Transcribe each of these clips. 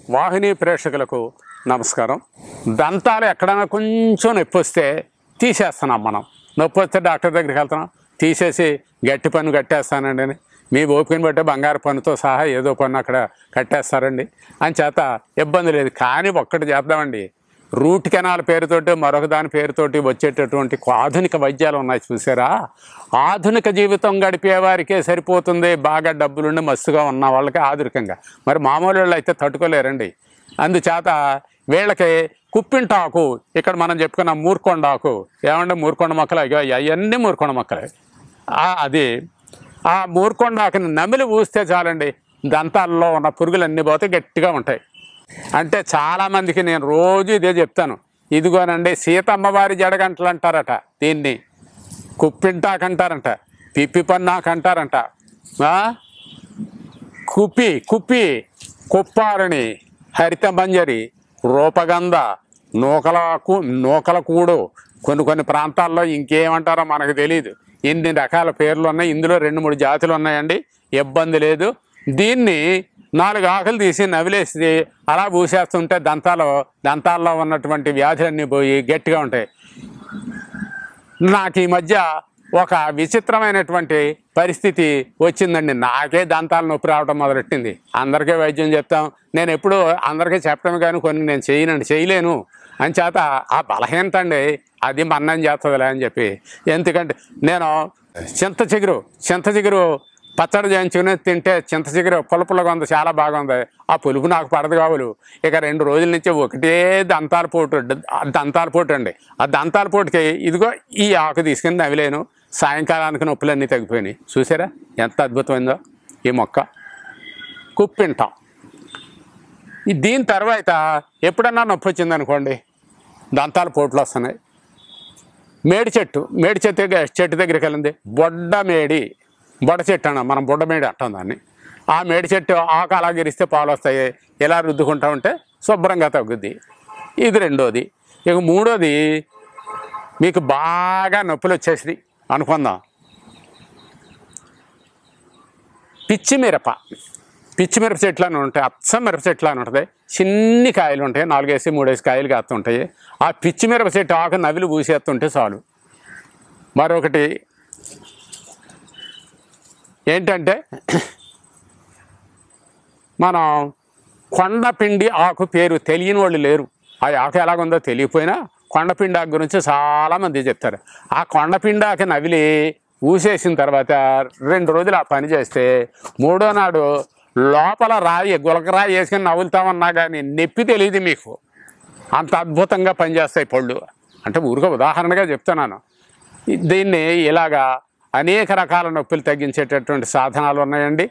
వాహిని ప్రేక్షకులకు నమస్కారం. దంతాలు ఎక్కడైనా కొంచెం నొప్పి వస్తే తీసేస్తున్నాం. మనం నొప్పి వస్తే డాక్టర్ దగ్గరికి వెళ్తున్నాం, తీసేసి గట్టి పన్ను కట్టేస్తానండి అని మీ ఓపికని బట్టి బంగారు పన్నుతో సహా ఏదో పన్ను అక్కడ కట్టేస్తారండి. అంచేత ఇబ్బంది లేదు. కానీ ఒక్కటి చేద్దామండి, రూట్ కెనాల్ పేరుతోటి మరొక దాని పేరుతోటి వచ్చేటటువంటి ఆధునిక వైద్యాలు ఉన్నాయి చూసారా. ఆధునిక జీవితం గడిపే వారికే సరిపోతుంది, బాగా డబ్బులుండి మస్తుగా ఉన్న వాళ్ళకి ఆధునికంగా. మరి మామూలు వాళ్ళు అయితే తట్టుకోలేరండి. అందుచేత వీళ్ళకి కుప్పింటాకు, ఇక్కడ మనం చెప్పుకున్న మూర్కొండాకు, ఏమంటే మూర్కొండ మొక్కలు అవన్నీ మూర్కొండ మొక్కలే. అది ఆ మూర్కొండాకుని నమిలి ఊస్తే చాలండి, దంతాల్లో ఉన్న పురుగులన్నీ పోతే గట్టిగా ఉంటాయి. అంటే చాలామందికి నేను రోజు ఇదే చెప్తాను, ఇదిగోనండి సీతమ్మవారి జడగంటలు అంటారట, దీన్ని కుప్పింటాకు అంటారంట, పిప్పి పన్నాకు అంటారంట, కుప్పి కుప్పారణి, హరిత మంజరి, రూపగంధ, నూకల కూడు, కొన్ని ప్రాంతాల్లో ఇంకేమంటారో మనకు తెలియదు. ఇన్ని రకాల పేర్లు ఉన్నాయి. ఇందులో 2-3 జాతులు ఉన్నాయండి, ఇబ్బంది లేదు. దీన్ని 4 ఆకులు తీసి నవిలేసి అలా పూసేస్తుంటే దంతాల్లో ఉన్నటువంటి వ్యాధులన్నీ పోయి గట్టిగా ఉంటాయి. నాకు ఈ మధ్య ఒక విచిత్రమైనటువంటి పరిస్థితి వచ్చిందండి. నాకే దంతాల నొప్పి రావడం మొదలెట్టింది. అందరికీ వైద్యం చెప్తాం, నేను ఎప్పుడు అందరికీ చెప్పడం కానీ కొన్ని నేను చేయలేను అని చేత ఆ బలహీనత అండి, అది మన్నం చేస్తుందిలే అని చెప్పి. ఎందుకంటే నేను చింత చిగురు పచ్చడి చేయించుకుని తింటే చింత చిగురు పులుపులుగా ఉంది, చాలా బాగుంది. ఆ పులుపు నాకు పడదు కావులు. ఇక 2 రోజుల నుంచి ఒకటే దంతాల పోటు అండి. ఆ దంతాల పోటుకి ఇదిగో ఈ ఆకు తీసుకుని నవిలేను, సాయంకాలానికి నొప్పులన్నీ తగ్గిపోయినాయి. చూసారా ఎంత అద్భుతమైందో ఈ మొక్క. కుప్పింటాం. దీని తర్వాత ఎప్పుడన్నా నొప్పి వచ్చిందనుకోండి, దంతాల పోట్లు వస్తున్నాయి. మేడి చెట్టు దగ్గరికి వెళ్ళింది, బొడ్డ చెట్టు అన్న, మనం బుడ్డమేడి అంటాం దాన్ని. ఆ మేడి చెట్టు ఆకు అలా గిరిస్తే పాలు వస్తాయి. ఇలా రుద్దుకుంటూ ఉంటే శుభ్రంగా తగ్గుద్ది. ఇది 2వది. ఇక 3వది, మీకు బాగా నొప్పులు వచ్చేసి అనుకుందాం, పిచ్చిమిరప చెట్లు అని ఉంటాయి, అచ్చం మిరప చెట్లు అని ఉంటుంది. చిన్ని కాయలు ఉంటాయి, 4-3 కాయలు కాస్తుంటాయి. ఆ పిచ్చిమిరప చెట్టు ఆకు నవిలి పూసేస్తుంటే చాలు. మరొకటి ఏంటంటే, మనం కొండపిండి ఆకు పేరు తెలియని వాళ్ళు లేరు. ఆ ఆకు ఎలాగుందో తెలియకపోయినా కొండపిండి ఆకు గురించి చాలామంది చెప్తారు. ఆ కొండపిండి ఆకు నవిలి ఊసేసిన తర్వాత 2 రోజులు ఆ పని చేస్తే 3వ నాడు లోపల గులకరాయి వేసుకుని నవ్వులుతామన్నా కానీ నొప్పి తెలియదు మీకు. అంత అద్భుతంగా పనిచేస్తాయి పళ్ళు. అంటే ఊరికే ఉదాహరణగా చెప్తున్నాను. దీన్ని ఇలాగా అనేక రకాల నొప్పులు తగ్గించేటటువంటి సాధనాలు ఉన్నాయండి.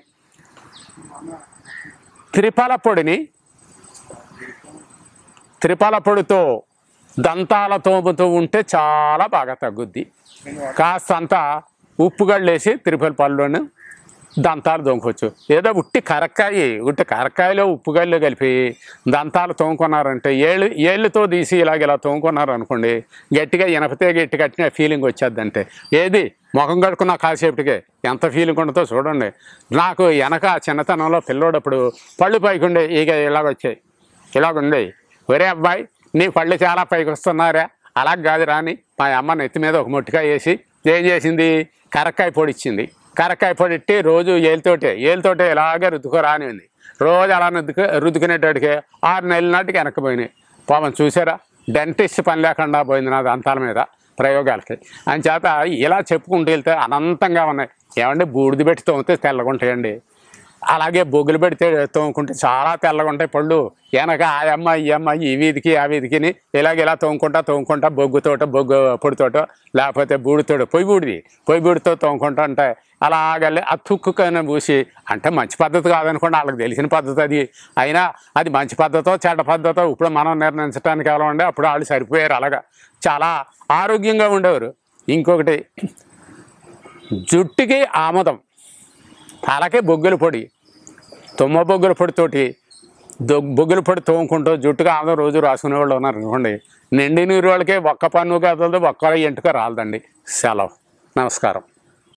త్రిఫల పొడితో దంతాల తోముతూ ఉంటే చాలా బాగా తగ్గుద్ది. కాస్తంత ఉప్పుగళ్ళేసి త్రిఫల పళ్ళును దంతాలు తోముకోవచ్చు. ఏదో ఉట్టి కరక్కాయలో ఉప్పుగళ్ళు కలిపి దంతాలు తోముకున్నారంటే ఏళ్ళతో తీసి ఇలా తోముకున్నారనుకోండి, గట్టిగా ఇనపతే గట్టి కట్టిన ఫీలింగ్ వచ్చేద్దంటే. ఏది ముఖం కడుక్కున్న కాసేపటికే ఎంత ఫీలింగ్ ఉంటుందో చూడండి. నాకు వెనక చిన్నతనంలో పిల్లోడప్పుడు పళ్ళు పైకి ఉండే ఇలాగుండే, ఒరే అబ్బాయి నీ పళ్ళు చాలా పైకి వస్తున్నారా, అలా కాదు రాని మా అమ్మ నెత్తి మీద ఒక మొట్టికాయ వేసి ఏం చేసింది, కరక్కాయ పొడి ఇచ్చింది. కరక్కాయ పొడి ఇట్టి రోజు ఏళ్ళతోటే ఇలాగే రుద్దుకోరాని ఉంది. రోజు అలా రుద్దుకునేటోడికి 6 నెలల నాటికి వెనక్కిపోయినాయి. పాపం చూసారా, డెంటిస్ట్ పని లేకుండా పోయింది నా దంతాల మీద ప్రయోగాలకి. అని చేత ఇలా చెప్పుకుంటూ వెళ్తే అనంతంగా ఉన్నాయి. ఏమంటే బూడిద పెట్టి తోమితే తెల్లగా ఉంటాయండి, అలాగే బొగ్గులు పెడితే తోముకుంటే చాలా తెల్లగా ఉంటాయి పళ్ళు. వెనక ఈ అమ్మ ఈ వీధికి ఆ వీధికిని ఇలా తోముకుంటా బొగ్గు పొడితోటో లేకపోతే పొయ్యి బూడితో తోముకుంటా అంటే అలాగలే ఆ తుక్కుకైనా పూసి. అంటే మంచి పద్ధతి కాదనుకోండి, వాళ్ళకి తెలిసిన పద్ధతి అది. అయినా అది మంచి పద్ధతో చెడ్డ పద్ధతో ఇప్పుడు మనం నిర్ణయించడానికి ఎలా ఉండే, అప్పుడు వాళ్ళు సరిపోయారు. అలాగా చాలా ఆరోగ్యంగా ఉండేవారు. ఇంకొకటి జుట్టుకి ఆముదం, అలాగే బొగ్గుల పొడి, తుమ్మ బొగ్గుల పొడితోటి బొగ్గుల పొడి తోముకుంటూ జుట్టుగా ఆముదం రోజు రాసుకునే వాళ్ళు ఉన్నారు అనుకోండి, నిండి నీరు వాళ్ళకి ఒక్క పన్ను కదలదు, ఒక్క ఎంటుక రాలదండి. సెలవు. నమస్కారం.